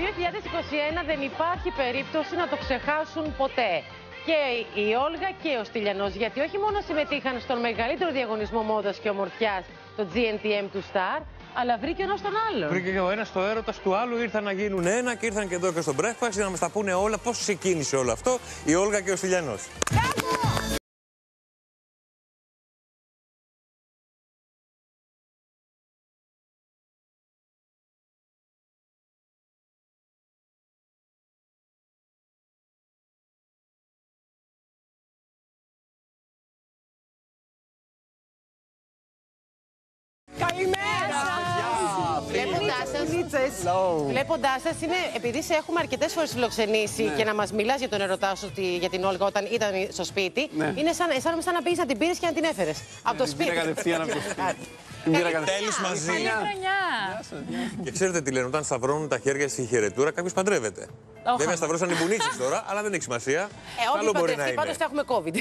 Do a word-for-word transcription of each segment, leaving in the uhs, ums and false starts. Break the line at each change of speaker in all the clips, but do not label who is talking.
δύο χιλιάδες είκοσι ένα δεν υπάρχει περίπτωση να το ξεχάσουν ποτέ. Και η Όλγα και ο Στυλιανός, γιατί όχι μόνο συμμετείχαν στον μεγαλύτερο διαγωνισμό μόδας και ομορφιάς, το τζι εν τι εμ του Star, αλλά βρήκε ο ένας τον άλλον.
Βρήκε και ο ένας το έρωτας του άλλου, ήρθαν να γίνουν ένα και ήρθαν και εδώ και στο breakfast για να μας τα πούνε όλα. Πώς ξεκίνησε όλο αυτό η Όλγα και ο Στυλιανός.
Καλημέρα!
Βλέποντάς σας, είναι επειδή σε έχουμε αρκετές φορές φιλοξενήσει και να μας μιλάς για τον ερωτά σου για την Όλγα όταν ήταν στο σπίτι, είναι σαν, σαν, σαν να πήγες να την πήρες και να την έφερες από το σπίτι.
Τέλος μαζί. Και ξέρετε τι λένε, όταν σταυρώνουν τα χέρια στη χαιρετούρα, κάποιος παντρεύεται. Βέβαια σταυρώσαν οι μπουνίτσες τώρα, αλλά δεν έχει σημασία.
Ε, όχι παντρευτεί, πάντως θα έχουμε COVID.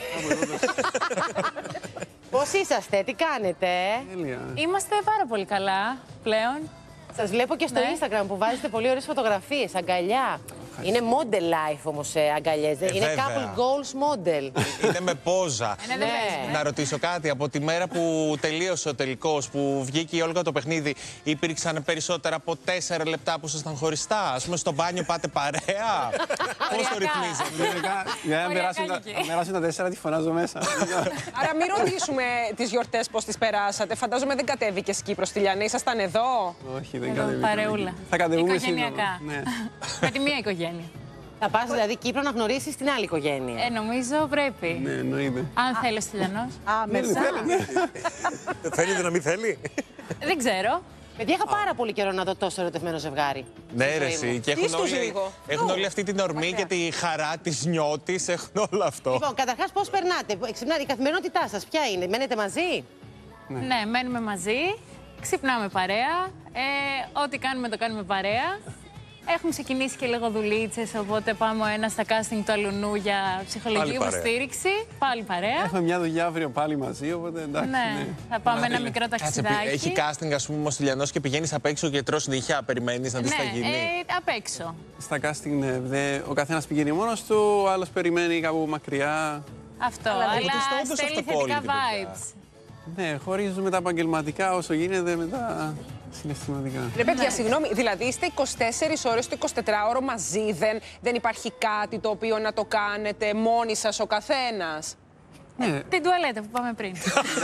Πώς είσαστε, τι κάνετε?
Είμαστε πάρα πολύ καλά πλέον.
Σας βλέπω και στο
ναι.
Instagram που βάζετε πολύ ωραίες φωτογραφίες, αγκαλιά. Είναι model life όμως ε, αγκαλιές, ε, είναι
βέβαια.
couple goals model.
Είναι με πόζα.
Ναι,
ναι.
Να ρωτήσω κάτι, από τη μέρα που τελείωσε ο τελικός, που βγήκε η Όλγα το παιχνίδι, υπήρξαν περισσότερα από τέσσερα λεπτά που ήσασταν χωριστά? Ας πούμε στο μπάνιο πάτε παρέα? Πώς το ρυθμίζετε?
Για να περάσουν τα τέσσερα, τη φωνάζω μέσα. Άρα μην ρωτήσουμε τις γιορτές πώς τις περάσατε. Φαντάζομαι δεν κατέβηκες Κύπρο, Στυλιανή, ήσασταν εδώ?
Όχι, δεν
Εδώ,
κατέβηκα.
παρεούλα.
Θα κατεβούμε
Οικογενειακά.
σύντομα.
Με τη μία οικογένεια.
Θα πας δηλαδή Κύπρο να γνωρίσεις την άλλη οικογένεια.
Ε, νομίζω πρέπει.
Ναι, εννοείται.
Αν θέλει ο Στυλιανός.
Α, μεσά.
Φαίνεται να μην θέλει.
Δεν ξέρω.
Παιδιά, είχα πάρα πολύ καιρό να δω τόσο ερωτευμένο ζευγάρι.
Ναι, ρε, εσύ. Και έχουν όλοι, έχουν όλη αυτή την ορμή και τη χαρά τη νιώτης, έχουν όλο αυτό.
Λοιπόν, καταρχάς πώς περνάτε, ξυπνάτε, η καθημερινότητά σας ποια είναι, μένετε μαζί?
Ναι, ναι μένουμε μαζί, ξυπνάμε παρέα, ε, ό,τι κάνουμε το κάνουμε παρέα. Έχουμε ξεκινήσει και λίγο δουλίτσες, οπότε πάμε ο ένας στα casting του αλουνού για ψυχολογική υποστήριξη. Πάλι παρέα.
Έχουμε μια δουλειά αύριο πάλι μαζί, οπότε εντάξει.
Ναι,
Ναι.
θα πάμε ένα μικρό
Κάτσε,
ταξιδάκι.
έχει casting, ας πούμε, ο Στυλιανός και πηγαίνεις απ' έξω και τρως νύχια, περιμένεις να δεις τι θα
Ναι,
γίνει.
ε, απ' έξω.
Στα casting, ναι, δε, ο καθένας πηγαίνει μόνος του, ο άλλος περιμένει κάπου μακριά.
Αυτό,
Αλλά
αλλά,
δεν είστε όντως
στέλνει
αυτοπόλυτοι,
θετικά
παιδιά.
vibes.
Ναι, χωρίζουμε τα επαγγελματικά όσο γίνεται με τα συναισθηματικά.
Ρε παιδιά, συγγνώμη, δηλαδή είστε είκοσι τέσσερις ώρες το εικοσιτετράωρο μαζί, δεν, δεν υπάρχει κάτι το οποίο να το κάνετε μόνοι σας ο καθένας?
Ναι.
Την τουαλέτα που πάμε πριν.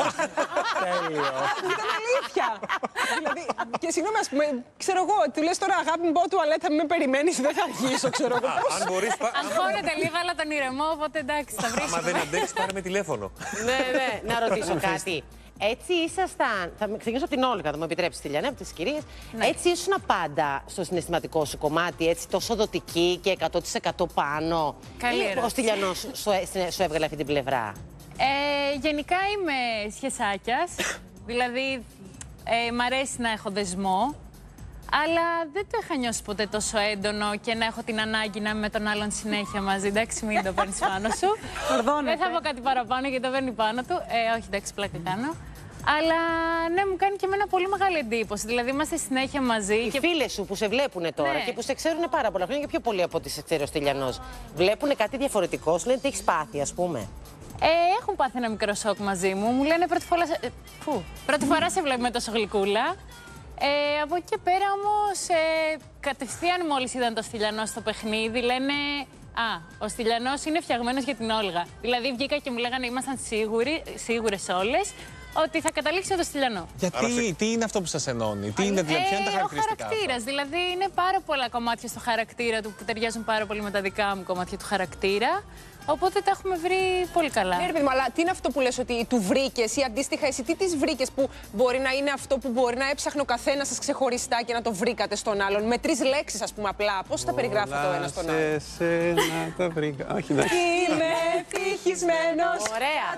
Τέλειο.
Ήταν αλήθεια. Δηλαδή, και συγγνώμη, ας πούμε, ξέρω εγώ, του λες τώρα αγάπη μου, πάω τουαλέτα, μην με περιμένεις, δεν θα αργήσω, ξέρω εγώ.
Αν μπορείς,
Αγχώνεται λίγο, αλλά τον ηρεμό, οπότε εντάξει, θα βρεις.
άμα δεν αντέξεις, πάρε με τηλέφωνο.
Ναι, ναι, να ρωτήσω κάτι. Έτσι ήσασταν, θα ξεκινήσω από την Όλγα, θα μου επιτρέψει τη Λιανέ, από τις κυρίες.
Ναι.
Έτσι ήσουν πάντα στο συναισθηματικό σου κομμάτι, έτσι τόσο δοτική και εκατό τοις εκατό πάνω?
Καλή
Ή
ερώτηση.
ο Στυλιανός σου, έ- σου έβγαλε αυτή την πλευρά?
Ε, γενικά είμαι σχεσάκιας, δηλαδή ε, μ' αρέσει να έχω δεσμό, αλλά δεν το είχα νιώσει ποτέ τόσο έντονο και να έχω την ανάγκη να είμαι με τον άλλον συνέχεια μαζί. Εντάξει, μην το παίρνεις πάνω σου. Δεν θα πω κάτι παραπάνω γιατί το παίρνει πάνω του. Ε, όχι, εντάξει, πλάκα κάνω. Αλλά ναι, μου κάνει και εμένα πολύ μεγάλη εντύπωση. Δηλαδή, είμαστε συνέχεια μαζί.
Οι
Και...
φίλες σου που σε βλέπουν τώρα
Ναι.
και που σε ξέρουν πάρα πολλά χρόνια και πιο πολύ από ό,τι σε ξέρει ο Στυλιανός, βλέπουν κάτι διαφορετικό, σου λένε τι έχεις πάθει, ας πούμε?
Ε, έχουν πάθει ένα μικρό σοκ μαζί μου. Μου λένε πρώτη φορά, σε... ε, φου, πρώτη φορά σε βλέπουμε τόσο γλυκούλα. Ε, από εκεί και πέρα όμως, ε, κατευθείαν μόλις είδαν το Στυλιανό στο παιχνίδι, λένε «Α, ο Στυλιανός είναι φτιαγμένος για την Όλγα». Δηλαδή βγήκα και μου λέγανε, ήμασταν σίγουροι, σίγουρες όλες, ότι θα καταλήξει το Στυλιανό.
Γιατί, τι είναι αυτό που σας ενώνει, τι είναι, δηλαδή, ποια είναι τα
Ε, ο
χαρακτηριστικά?
χαρακτήρας, δηλαδή είναι πάρα πολλά κομμάτια στο χαρακτήρα του που ταιριάζουν πάρα πολύ με τα δικά μου κομμάτια του χαρακτήρα. Οπότε τα έχουμε βρει πολύ καλά.
Ναι, ρε παιδί μου, αλλά τι είναι αυτό που λες ότι του βρήκες ή αντίστοιχα εσύ τι τις βρήκες που μπορεί να είναι αυτό που μπορεί να έψαχνε ο καθένας σας ξεχωριστά και να το βρήκατε στον άλλον? Με τρεις λέξεις, ας πούμε, απλά. Πώς τα περιγράφετε το ένα στον άλλον?
Σε σένα τα βρήκα. Όχι, εντάξει.
Είμαι ευτυχισμένος.
Ωραία.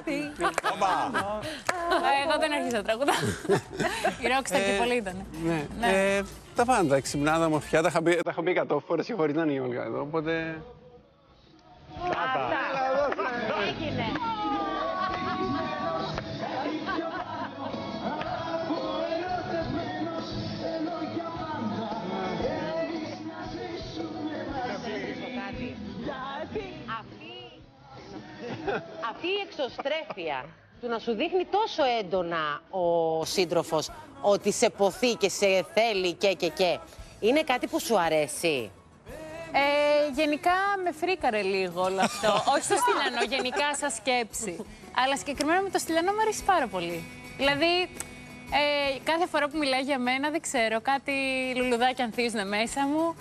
Ε, Εγώ δεν άρχισα να τραγουδάω. Η Rockstar και πολύ ήταν.
Ναι. Ε, τα πάντα, ξυπνάδα, ομορφιά, τα είχα πει- τα έχω πει εκατό φορές και χωρίς να είναι η Όλγα εδώ, οπότε...
Έγινε. αυτή η εξωστρέφεια του να σου δείχνει τόσο έντονα ο σύντροφος ότι σε ποθεί και σε θέλει και και και, είναι κάτι που σου αρέσει?
Ε, γενικά με φρίκαρε λίγο όλο αυτό. Όχι στο Στυλιανό, γενικά σαν σκέψη. Αλλά συγκεκριμένα με το Στυλιανό μου αρέσει πάρα πολύ. Δηλαδή, ε, κάθε φορά που μιλάει για μένα, δεν ξέρω, κάτι λουλουδάκια ανθίζουν μέσα μου.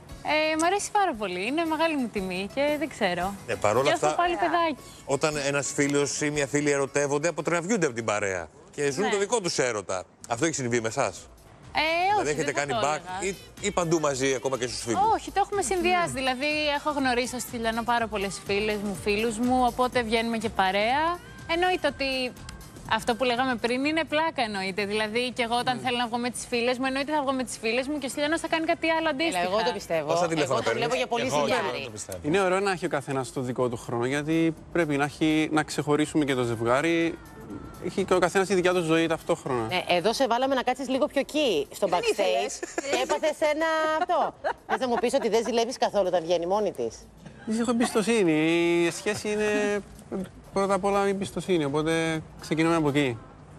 Ε, μ' αρέσει πάρα πολύ. Είναι μεγάλη μου τιμή και δεν ξέρω.
Ε, παρόλα αυτά,
πάλι παιδάκι.
Όταν ένας φίλος ή μια φίλη ερωτεύονται, αποτραβιούνται από την παρέα και ζουν
Ναι.
το δικό τους έρωτα. Αυτό έχει συμβεί με εσάς?
Ε,
Δηλαδή
όχι,
έχετε
δεν
κάνει
θα το
back
έλεγα.
ή, ή παντού μαζί, ακόμα και στους φίλους?
Όχι, το έχουμε συνδυάσει. Δηλαδή, έχω γνωρίσει στο Στυλιανό πάρα πολλές φίλες μου, φίλους μου, οπότε βγαίνουμε και παρέα. Εννοείται ότι αυτό που λέγαμε πριν είναι πλάκα, εννοείται. Δηλαδή, και εγώ όταν θέλω να βγω με τις φίλες μου, εννοείται θα βγω με τις φίλες μου και ο Στυλιανός θα κάνει κάτι άλλο αντίστοιχα.
Έλα, εγώ το πιστεύω.
Πόσα τηλέφωνα
Εγώ το
παίρνεις?
βλέπω για πολύ
Εγώ
ζυγιάρι.
το πιστεύω.
Είναι ωραίο να έχει ο καθένας το δικό του χρόνο, γιατί πρέπει να, έχει, να ξεχωρίσουμε και το ζευγάρι. Έχει και ο καθένας τη δικιά του ζωή ταυτόχρονα.
Ναι, εδώ σε βάλαμε να κάτσεις λίγο πιο εκεί, στο
Δεν
backstage
ήθελες.
και έπαθες ένα αυτό. Θες να μου πεις ότι δεν ζηλεύεις καθόλου όταν βγαίνει μόνη της?
Της έχω εμπιστοσύνη. Η σχέση είναι πρώτα απ' όλα η εμπιστοσύνη, οπότε ξεκινάμε από εκεί.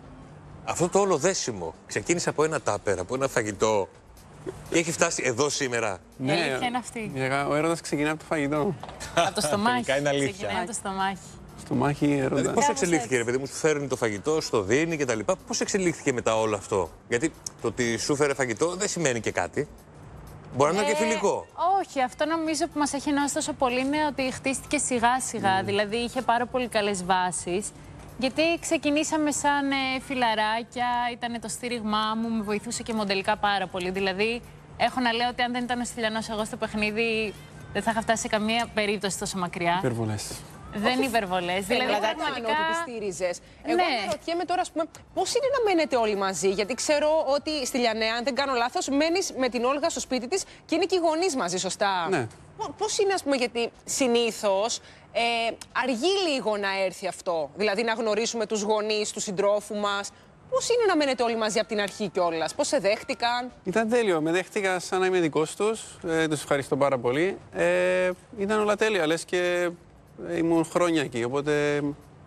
Αυτό το όλο δέσιμο ξεκίνησε από ένα τάπερ, από ένα φαγητό και έχει φτάσει εδώ σήμερα.
Η αλήθεια είναι αυτή.
Ο έρωτας ξεκινάει από το φαγητό.
Από το στομάχι.
Τελικά είναι αλήθεια.
Ξεκινάει από το στομάχι.
Στο μάχη έρωτα.
Δηλαδή, πώς
Κάπως
εξελίχθηκε, ρε
έτσι.
παιδί μου, σου φέρνει το φαγητό, στο δίνει κτλ. Πώς εξελίχθηκε μετά όλο αυτό? Γιατί το ότι σου φέρε φαγητό δεν σημαίνει και κάτι. Μπορεί να είναι και
Ε,
φιλικό.
Όχι, αυτό νομίζω που μας έχει ενώσει τόσο πολύ είναι ότι χτίστηκε σιγά σιγά. Δηλαδή είχε πάρα πολύ καλές βάσεις. Γιατί ξεκινήσαμε σαν ε, φιλαράκια, ήταν το στήριγμά μου, με βοηθούσε και μοντελικά πάρα πολύ. Δηλαδή, έχω να λέω ότι αν δεν ήταν ο Στυλιανός εγώ στο παιχνίδι, δεν θα είχα φτάσει σε καμία περίπτωση τόσο μακριά.
Υπερβολές.
Δεν είναι υπερβολές. Δηλαδή,
Δηλαδή,
πραγματικά.
ότι τη στήριζες. Εγώ
Ναι.
αναρωτιέμαι τώρα, ας πούμε, πώς είναι να μένετε όλοι μαζί. Γιατί ξέρω ότι στη Λιανέα, αν δεν κάνω λάθος, μένεις με την Όλγα στο σπίτι της και είναι και οι γονείς μαζί, σωστά?
Ναι.
Πο- Πώς είναι, ας πούμε, γιατί συνήθως ε, αργεί λίγο να έρθει αυτό. Δηλαδή να γνωρίσουμε τους γονείς του συντρόφου μας. Πώς είναι να μένετε όλοι μαζί από την αρχή κιόλας, πώς σε δέχτηκαν?
Ήταν τέλειο. Με δέχτηκα σαν να είμαι δικός τους. Ε, τους ευχαριστώ πάρα πολύ. Ε, ήταν όλα τέλεια, λες και ε, ήμουν χρόνια εκεί, οπότε...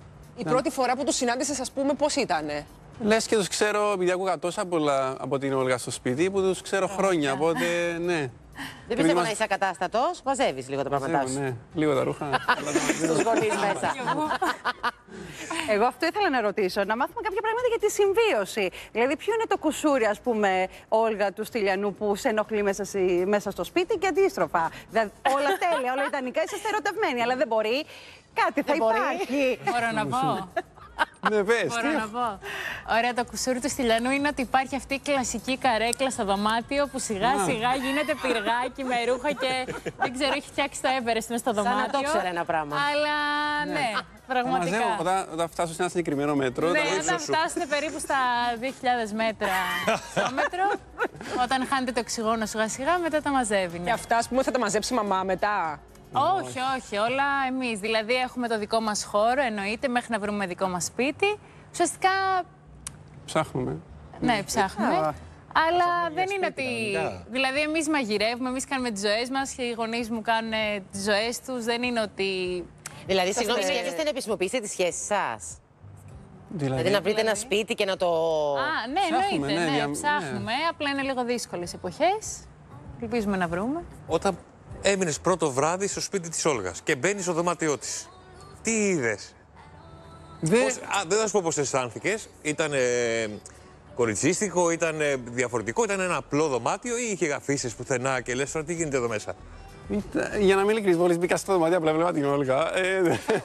Η πρώτη φορά που τους συνάντησες, ας πούμε, πώς ήτανε?
Λες και τους ξέρω, επειδή ακούγα τόσα πολλά από την Όλγα στο σπίτι, που τους ξέρω χρόνια, οπότε ναι.
Δεν πιστεύω να είσαι ακατάστατος. Μαζεύεις λίγο τα πράγματά σου.
Ναι, λίγο τα ρούχα.
Στους γονείς μέσα.
Εγώ αυτό ήθελα να ρωτήσω, να μάθουμε κάποια πράγματα για τη συμβίωση. Δηλαδή, ποιο είναι το κουσούρι, ας πούμε, Όλγα του Στυλιανού που σε ενοχλεί μέσα, στη- μέσα στο σπίτι και αντίστροφα. Δηλαδή, όλα τέλεια, όλα ιδανικά, είσαστε ερωτευμένοι, αλλά δεν μπορεί. Κάτι θα
Δεν μπορεί.
υπάρχει.
Μπορώ να πω.
Ναι, πες.
Μπορώ να πω. Ωραία, το κουσούρι του Στυλιανού είναι ότι υπάρχει αυτή η κλασική καρέκλα στο δωμάτιο που σιγά σιγά γίνεται πυργάκι με ρούχα και δεν ξέρω, έχει φτιάξει το Everest μες στο
Σαν
δωμάτιο.
να το ήξερε ένα πράγμα.
Αλλά ναι, πραγματικά.
Μαζεύω, όταν, όταν φτάσω σε ένα συγκεκριμένο μέτρο,
Ναι,
τα
όταν
ύψος σου.
φτάσετε περίπου στα δύο χιλιάδες μέτρα στο μέτρο, όταν χάνετε το οξυγόνο σιγά σιγά, μετά τα μαζεύει. ναι.
Και αυτά, ας πούμε, θα τα μαζέψει η μαμά μετά?
Όχι, όχι, όλα εμείς. Δηλαδή έχουμε το δικό μας χώρο, εννοείται, μέχρι να βρούμε δικό μας σπίτι. Ουσιαστικά,
Ψάχνουμε.
ναι, ψάχνουμε. Αλλά δεν είναι ότι.
κανονικά.
Δηλαδή, εμείς μαγειρεύουμε, εμείς κάνουμε τις ζωές μας και οι γονείς μου κάνουν τις ζωές τους. Δεν είναι ότι.
Δηλαδή, συγγνώμη,
Σας-
σκέφτεστε να επισημοποιήσετε τη σχέση σας?
Δηλαδή,
Δηλαδή να βρείτε ένα σπίτι και να το.
Α, ναι,
Ψάχνουμε,
εννοείται.
ναι,
Ναι,
δια- ναι.
ψάχνουμε. Απλά είναι λίγο δύσκολες εποχές. Ελπίζουμε να βρούμε.
Όταν έμεινες πρώτο βράδυ στο σπίτι της Όλγας και μπαίνεις στο δωμάτιό της, τι είδες?
Δεν...
Πώς- α, δεν θα σου πω πώς αισθάνθηκες. Ήταν κοριτσίστικο, ήταν διαφορετικό, ήταν ένα απλό δωμάτιο ή είχε αφήσεις πουθενά και λες τώρα τι γίνεται εδώ μέσα?
Ήταν- Για να μην ειλικρινής, μόλις μπήκα στο δωμάτιο, απλά βλέπα την Όλγα. Ε,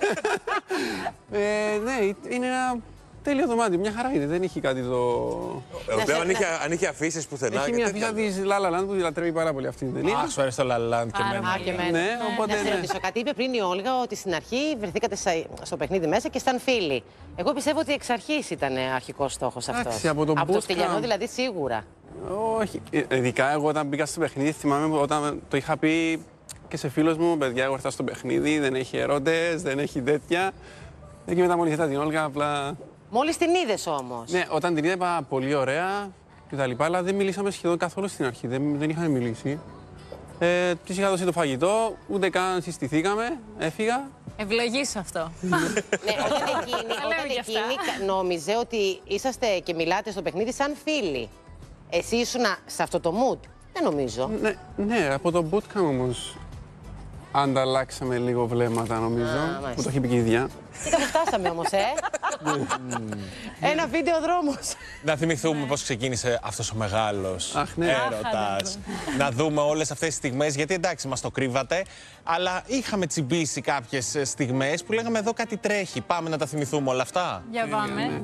ε, ναι, είναι ένα τέλειο δωμάτιο. Μια χαρά είναι, δεν έχει κάτι το...
Εγώ λέω αν είχε, αν είχε αφήσεις πουθενά.
Έχει
και
μια
τέτοια.
αφίσα της La La Land που τη λατρεύει πάρα πολύ αυτή την ταινία.
Αχ, σου αρέσει το Λαλάντ και
Πάρα
εμένα.
Α, και εμένα.
Ναι, οπότε
Να σε
ναι.
ρωτήσω κάτι. Είπε πριν η Όλγα ότι στην αρχή βρεθήκατε στα- στο παιχνίδι μέσα και ήταν φίλοι. Εγώ πιστεύω ότι εξ αρχής ήταν αρχικός στόχος αυτός.
Εντάξει, από τον
από το
bootcamp.
Στυλιανό δηλαδή σίγουρα.
Όχι. Ε, Ειδικά εγώ όταν μπήκα στο παιχνίδι, θυμάμαι όταν το είχα πει και σε φίλους μου, παιδιά, εγώ ήρθα στο παιχνίδι, δεν έχει ερώτες, δεν έχει τέτοια. Ε, Και μετά μόλις είδα την Όλγα, απλά...
Μόλις την είδες όμως.
Ναι, όταν την είδα είπα πολύ ωραία και τα λοιπά, αλλά δεν μιλήσαμε σχεδόν καθόλου στην αρχή, δεν, δεν είχαμε μιλήσει. Ε, της είχα δώσει το φαγητό, ούτε καν συστηθήκαμε, έφυγα.
Ευλογή σου αυτό.
Ναι, όταν εκείνη, όταν εκείνη νόμιζε ότι είσαστε και μιλάτε στο παιχνίδι σαν φίλοι. Εσύ ήσουν σε αυτό το mood. Δεν νομίζω.
Ναι, ναι, από το bootcamp όμως ανταλλάξαμε λίγο βλέμματα, νομίζω,
Α,
που το έχει πει και η ίδια.
Τι κάπου φτάσαμε όμως, ε! Ένα βίντεο δρόμος.
Να θυμηθούμε πώς ξεκίνησε αυτός ο μεγάλος
Αχ, ναι.
έρωτας. Να δούμε όλες αυτές τις στιγμές, γιατί εντάξει μας το κρύβατε, αλλά είχαμε τσιμπήσει κάποιες στιγμές που λέγαμε εδώ κάτι τρέχει. Πάμε να τα θυμηθούμε όλα αυτά.
Για πάμε.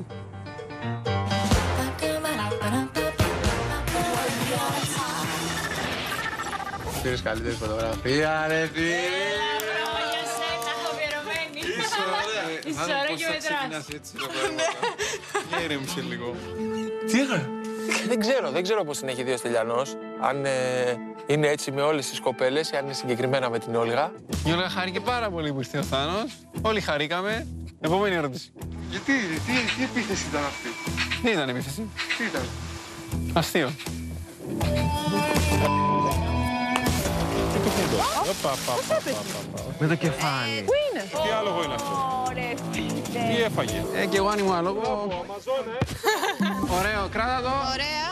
Πήρες καλύτερη φωτογραφία, ρε τι!
Είσαι ωραία και μετράς.
Ήρεμησε λίγο.
Τι έκανε? Δεν ξέρω, δεν ξέρω πώς την έχει δει ο Στυλιανός. Αν ε, είναι έτσι με όλες τις κοπέλες ή αν είναι συγκεκριμένα με την Όλγα.
Η Όλγα χάρηκε πάρα πολύ που ήρθε ο Θάνος. Όλοι χαρήκαμε. Επόμενη ερώτηση.
Γιατί, τι, τι επίθεση ήταν αυτή?
Δεν ήταν επίθεση.
Τι ήταν?
Αστείο.
Με το κεφάλι.
Πού είναι?
Τι άλογο είναι αυτό? Τι έφαγε? Ε, και εγώ αν ήμουν άλογο. Ωραίο, κράτα το.
Ωραία.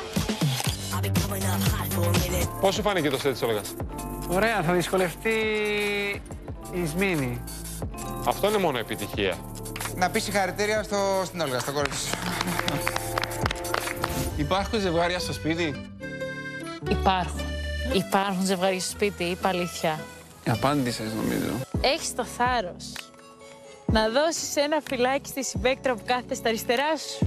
Πώς σου φάνηκε το σετ της Όλγας?
Ωραία, θα δυσκολευτεί η Σμήνη.
Αυτό είναι μόνο επιτυχία.
Να πει συγχαρητήρια στο... στην Όλγα, στο κόρη σου.
Υπάρχουν ζευγάρια στο σπίτι?
Υπάρχουν. Υπάρχουν ζευγάρια στο σπίτι, είπα αλήθεια.
Απάντησες, νομίζω.
Έχεις το θάρρος να δώσεις ένα φυλάκι στη συμπαίκτρα που κάθεται στα αριστερά σου.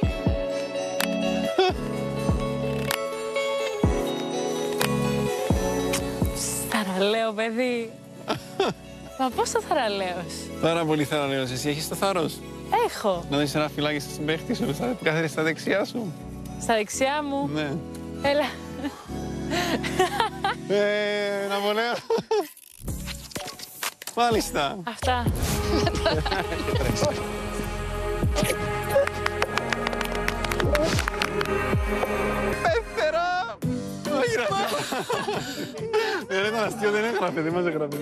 Θαραλέο, παιδί. Μα πώς το θαραλέος?
Πάρα πολύ θαραλέος. Εσύ έχεις το θάρρος
Έχω.
να δώσεις ένα φυλάκι στη συμπαίχτη σου, που κάθεται στα δεξιά σου?
Στα δεξιά μου.
Ναι.
Έλα.
Ε, να βολέω. Μάλιστα.
Αυτά.
Πέφτερα! Όχι, ρε. Δεν ήταν αστείο, δεν έγραφε, δεν μας έγραφε.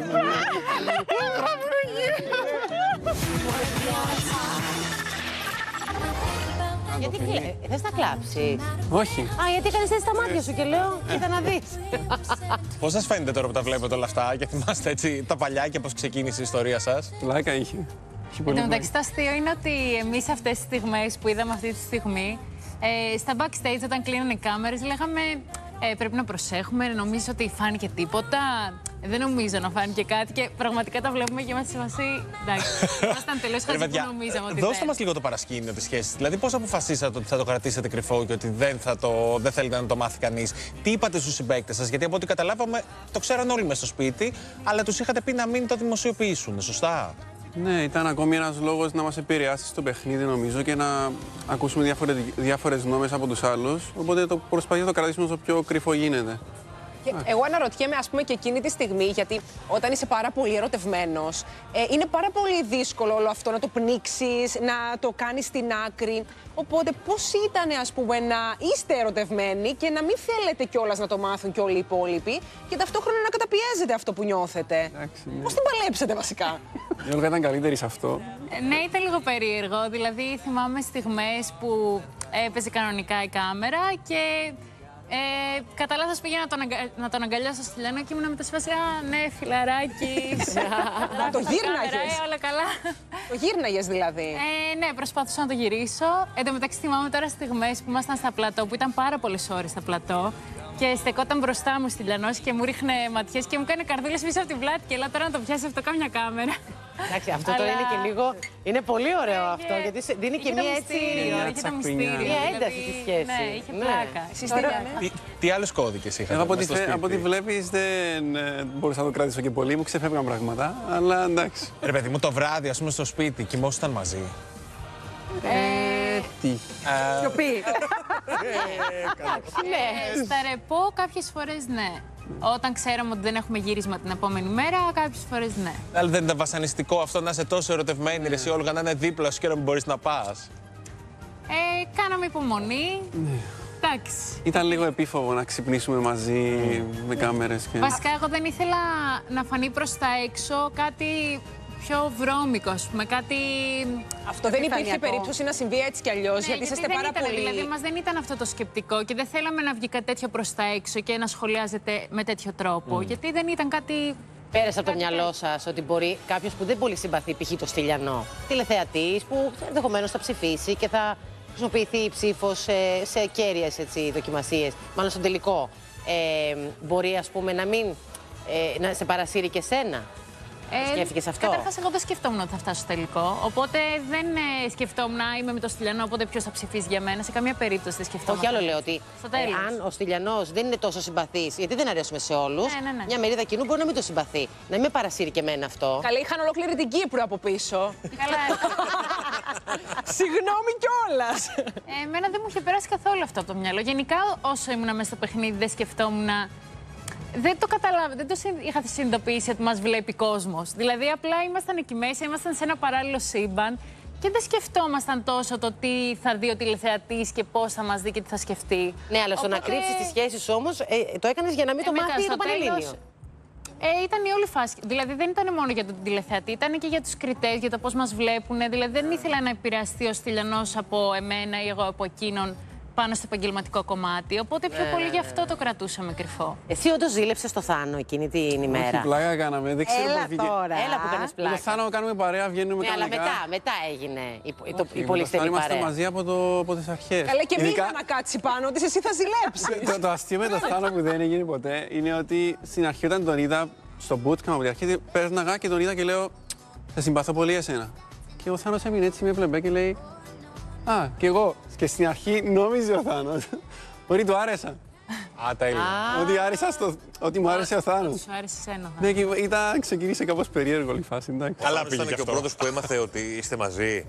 Γιατί κλαίει, θες να κλάψει?
Όχι.
Α, γιατί έκανες έτσι τα μάτια σου και λέω, κοίτα να δεις.
Πώς σας φαίνεται τώρα που τα βλέπετε όλα αυτά και θυμάστε έτσι τα παλιά και πώς ξεκίνησε η ιστορία σας?
Πλάκα είχε.
Εν τω μεταξύ, το αστείο είναι ότι εμείς αυτές τις στιγμές που είδαμε αυτή τη στιγμή, ε, στα backstage όταν κλείνανε οι κάμερες, λέγαμε ε, πρέπει να προσέχουμε, νομίζω ότι φάνηκε τίποτα. Ε, δεν νομίζω να φάνηκε κάτι και πραγματικά τα βλέπουμε και είμαστε σε βάση. Εντάξει, ήμασταν τελείως χαζοί που νομίζαμε ότι.
Δώστε μας λίγο το παρασκήνιο της σχέσης. Δηλαδή, πώς αποφασίσατε ότι θα το κρατήσετε κρυφό και ότι δεν, θα το, δεν θέλετε να το μάθει κανείς? Τι είπατε στους συμπαίκτες σας? Γιατί από ό,τι καταλάβαμε, το ξέραν όλοι μες στο σπίτι, αλλά τους είχατε πει να μην το δημοσιοποιήσουν, σωστά?
Ναι, ήταν ακόμη ένας λόγος να μας επηρεάσει στο παιχνίδι, νομίζω, και να ακούσουμε διάφορες γνώμες από τους άλλους. Οπότε το προσπαθεί να το κρατήσουμε όσο πιο κρυφό γίνεται.
Και εγώ αναρωτιέμαι, ας πούμε, και εκείνη τη στιγμή, γιατί όταν είσαι πάρα πολύ ερωτευμένος, ε, είναι πάρα πολύ δύσκολο όλο αυτό να το πνίξεις, να το κάνεις στην άκρη. Οπότε, πώς ήταν, ας πούμε, να είστε ερωτευμένοι και να μην θέλετε κιόλας να το μάθουν κι όλοι οι υπόλοιποι και ταυτόχρονα να καταπιέζετε αυτό που νιώθετε?
Εντάξει, ναι.
Πώς την παλέψετε, βασικά?
Η Όλγα ήταν καλύτερη σε αυτό.
Ε, ναι, ήταν λίγο περίεργο. Δηλαδή, θυμάμαι στιγμές που έπαιζε κανονικά η κάμερα και. Ε, κατά λάθος πήγα να τον, αγκα... να τον αγκαλιάσω στη Λένα και ήμουν με τα σφάση. Α, ναι, φιλαράκι.
Το γύρναγες.
Ε, όλα καλά.
Το γύρναγες δηλαδή.
Ε, ναι, προσπάθησα να το γυρίσω. Εν τω μεταξύ, θυμάμαι τώρα στιγμές που ήμασταν στα πλατό, που ήταν πάρα πολλές ώρες στα πλατό. Και στεκόταν μπροστά μου στη Λιανός και μου ρίχνε ματιές και μου κάνει καρδούλες πίσω από την πλάτη. Και λέω τώρα να το πιάσει αυτό κάμια κάμερα.
Εντάξει, αυτό τώρα είναι και λίγο. Είναι πολύ ωραίο αυτό, γιατί δίνει και μία έτσι.
Είχε το μυστήριο.
Μία ένταση στη σχέση.
Ναι, είχε πλάκα.
Τι, τι άλλους κώδικες είχατε?
Εγώ από
μες
ό,τι,
στο σπίτι?
από ό,τι βλέπεις δεν ε, μπορούσα να το κρατήσω και πολύ, μου ξεφεύγαν πράγματα, αλλά εντάξει.
Ρε παιδί μου, το βράδυ, ας πούμε, στο σπίτι, κοιμόσασταν μαζί?
Ε, τι.
Σιωπή.
Ναι, στα ρεπό κάποιες φορές ναι. Όταν ξέραμε ότι δεν έχουμε γύρισμα την επόμενη μέρα, κάποιες φορές ναι.
Αλλά δεν ήταν βασανιστικό αυτό να είσαι τόσο ερωτευμένη, ρε εσύ, Όλγα, να είναι δίπλα σου και να μην μπορείς να πας?
Ε, κάναμε υπομονή. Εντάξει.
Ήταν λίγο επίφοβο να ξυπνήσουμε μαζί με κάμερες. Και...
Βασικά, εγώ δεν ήθελα να φανεί προς τα έξω κάτι πιο βρώμικο, ας πούμε, κάτι.
Αυτό δεν υπήρχε περίπτωση να συμβεί έτσι κι αλλιώς,
Ναι,
γιατί είσαστε
δεν
πάρα
ήταν,
πολύ.
Δηλαδή, μας δεν ήταν αυτό το σκεπτικό και δεν θέλαμε να βγει κάτι τέτοιο προς τα έξω και να σχολιάζεται με τέτοιο τρόπο. Mm. Γιατί δεν ήταν κάτι.
Πέρασε από το μυαλό σας ότι μπορεί κάποιος που δεν πολύ συμπαθεί, π.χ. το Στυλιανό, τηλεθεατής που ενδεχομένως θα ψηφίσει και θα χρησιμοποιηθεί η ψήφος σε, σε κέρυες δοκιμασίες, μάλλον στον τελικό. Ε, μπορεί, ας πούμε, να μην ε, να σε παρασύρει και σένα. Ε, Σκέφτηκες αυτό?
Καταρχάς, εγώ δεν σκεφτόμουν ότι θα φτάσω στο τελικό. Οπότε δεν ε, σκεφτόμουν να είμαι με το Στυλιανό, οπότε ποιος θα ψηφίσει για μένα. Σε καμία περίπτωση δεν σκεφτόμουν.
Όχι, άλλο λέω ότι ε, αν ο Στυλιανός δεν είναι τόσο συμπαθής, γιατί δεν αρέσουμε σε όλους, ναι, ναι, ναι. μια μερίδα κοινού μπορεί να μην το συμπαθεί. Να μην με παρασύρει και εμένα αυτό.
Καλά, είχαν ολόκληρη την Κύπρο από πίσω.
Καλά.
Συγγνώμη κιόλας.
Ε, εμένα δεν μου είχε περάσει καθόλου αυτό από το μυαλό. Γενικά, όσο ήμουν μέσα στο παιχνίδι, δεν σκεφτόμουν. Δεν το καταλάβα, δεν το είχα συνειδητοποιήσει ότι μας βλέπει κόσμος. Δηλαδή, απλά ήμασταν εκεί μέσα, ήμασταν σε ένα παράλληλο σύμπαν και δεν σκεφτόμασταν τόσο το τι θα δει ο τηλεθεατής και πώς θα μας δει και τι θα σκεφτεί.
Ναι, αλλά στο Οπότε... να κρύψεις τις σχέσεις σου όμως, ε, το έκανες για να μην ε, το μάθει το Πανελλήνιο.
Ε, ήταν η όλη φάση. Δηλαδή, δεν ήταν μόνο για τον τηλεθεατή, ήταν και για τους κριτές, για το πώς μας βλέπουν. Δηλαδή, δεν ήθελα να επηρεαστεί ο Στυλιανός από εμένα ή εγώ από εκείνον πάνω στο επαγγελματικό κομμάτι. Οπότε πιο
ναι,
πολύ
ναι,
γι' αυτό το κρατούσαμε κρυφό.
Εσύ όντως ζήλεψες το Θάνο εκείνη την ημέρα?
Όχι, πλάκα κάναμε. Δεν ξέρω
Έλα
πώς
τώρα. Έλα που κάνεις πλάκα.
Με το Θάνο κάνουμε παρέα, βγαίνουμε
ναι,
κανονικά.
Αλλά μετά, μετά έγινε η,
Όχι,
το, η πολυστενή παρέα.
Είμαστε μαζί από, το, από τις αρχές.
Καλά, και
Ειδικά...
μήνα να κάτσει πάνω της, εσύ θα ζηλέψεις.
το, το αστείο με το Θάνο που δεν έγινε ποτέ είναι ότι στην αρχή όταν τον είδα στο bootcamp από την αρχή, πέρναγα και τον είδα και λέω θα συμπαθώ πολύ εσένα. Και ο Θάνος έμεινε έτσι, με έβλεπε και λέει α, και εγώ. Και στην αρχή νόμιζε ο Θάνος ότι του άρεσα.
Α, τέλεια.
Ότι, άρεσα στο... ότι μου άρεσε ο Θάνος.
Σου άρεσε εσένα.
Ναι, και ήταν, ξεκίνησε κάπως περίεργο η φάση, εντάξει.
Καλά πήγε και ο πρώτος που έμαθε ότι είστε μαζί.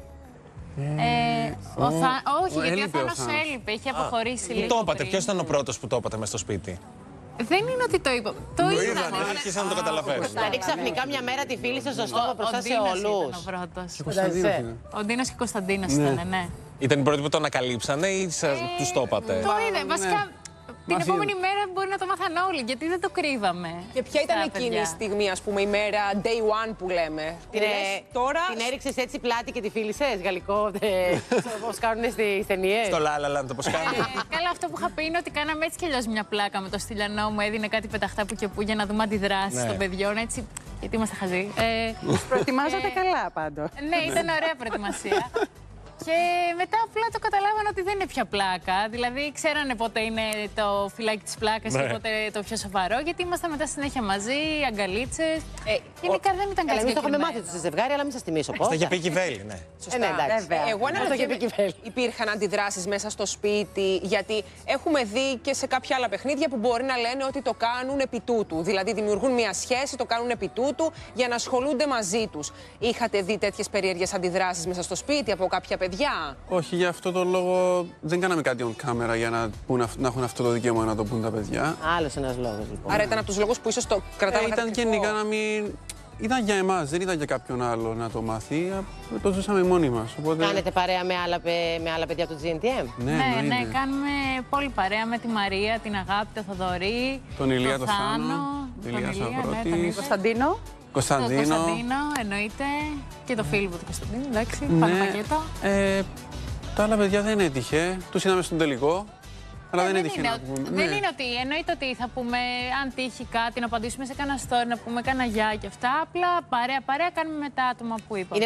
Ε, ο Θα... Όχι, γιατί ο
έλειπε ο
Θάνος
Θάνος.
έλειπε, είχε αποχωρήσει λίγο.
Πού το είπατε,
πριν.
ποιος ήταν ο πρώτος που το είπατε μες στο σπίτι?
Δεν είναι ότι το είπα. Το είδα.
Άρχισα να το καταλαβαίνω.
Δηλαδή ξαφνικά μια μέρα τη φίλησε στο στόμα μπροστά σε
Ντίνος
όλους.
ήταν ο πρώτος.
Κωνσταντίνος.
Ο Ντίνος και ο Κωνσταντίνος ήταν, ναι.
Ήταν οι πρώτοι που το ανακαλύψανε ή σας τους το είπατε?
Το είδε. Βασικά την
Μας
επόμενη μέρα μπορεί να το μάθαν όλοι, γιατί δεν το κρύβαμε.
Και ποια ήταν
στα
εκείνη
παιδιά.
η στιγμή, ας πούμε, η μέρα day one που λέμε?
Την,
Λες,
ε,
τώρα...
την έριξες έτσι πλάτη και τη φίλησες, γαλλικό, όπως κάνουν στις ταινίες.
Στο Λάλα, το πώς κάνουν.
Ε, καλά, αυτό που είχα πει είναι ότι κάναμε έτσι κι αλλιώς μια πλάκα με το Στυλιανό. Μου έδινε κάτι πεταχτά που και που για να δούμε αντιδράσεις
Ναι.
των παιδιών, έτσι. Γιατί είμαστε χαζοί. Ε,
Προετοιμάζατε
ε,
καλά πάντως.
Ναι, ήταν ωραία προετοιμασία. Και μετά απλά το καταλάβανε ότι δεν είναι πια πλάκα. Δηλαδή, ξέρανε πότε είναι το φυλάκι της πλάκας
Ναι.
και πότε το πιο σοβαρό. Γιατί ήμασταν μετά συνέχεια μαζί, αγκαλίτσες.
Ε,
Γενικά δεν ήταν κάτι
Εμείς το είχαμε
συγκεκριμένο.
μάθει το ζευγάρι, αλλά μην σας τιμήσω πώς.
Το είχε πει η Κιβέλη, ναι.
Ε, ναι, εντάξει.
Βέβαια.
Εγώ
Αυτό είχε πει
αναρωτιέμαι,
και η Βέλη.
υπήρχαν αντιδράσεις μέσα στο σπίτι, γιατί έχουμε δει και σε κάποια άλλα παιχνίδια που μπορεί να λένε ότι το κάνουν επί τούτου. Δηλαδή δημιουργούν μια σχέση, το κάνουν επί τούτου για να ασχολούνται μαζί τους. Είχατε δει τέτοιες περίεργες αντιδράσεις μέσα στο σπίτι από κάποια παιδιά?
Όχι, για αυτό το λόγο δεν κάναμε κάτι on camera για να, πουν, να έχουν αυτό το δικαίωμα να το πούν τα παιδιά.
Άλλος ένας λόγος, λοιπόν.
Άρα ήταν από τους λόγους που ίσως το
Ε,
κρατάμε
ήταν γενικά να μην... Ήταν για εμάς, δεν ήταν για κάποιον άλλο να το μάθει. Το ζούσαμε μόνοι μας. Οπότε...
Κάνετε παρέα με άλλα, παι- με άλλα παιδιά από το τζι εν τι εμ.
Ναι,
Ναι,
εννοείται.
ναι, κάνουμε πολύ παρέα με τη Μαρία, την Αγάπη, τον Θοδωρή,
Τον Ηλία,
τον
τον Θάνο,
Θάνο,
την
τον
Ηλία
Ηλία, ναι,
Σαββρότη.
τον είδε.
Κωνσταντίνο.
Τον
Κωνσταντίνο.
Κωνσταντίνο, εννοείται. Και το φίλο του Κωνσταντίνο, εντάξει, πάμε
Ναι,
πακέτο.
ε, τα άλλα παιδιά δεν έτυχε. Τους είδαμε στον τελικό. Αλλά
Ε,
δεν
δεν
έτυχε
είναι,
να
ότι-
πούμε.
δεν
Ναι.
είναι ότι εννοείται ότι θα πούμε αν τύχει κάτι, να απαντήσουμε σε κανένα story, να πούμε κανένα γεια και αυτά. Απλά παρέα, παρέα κάνουμε με τα άτομα που είπαμε.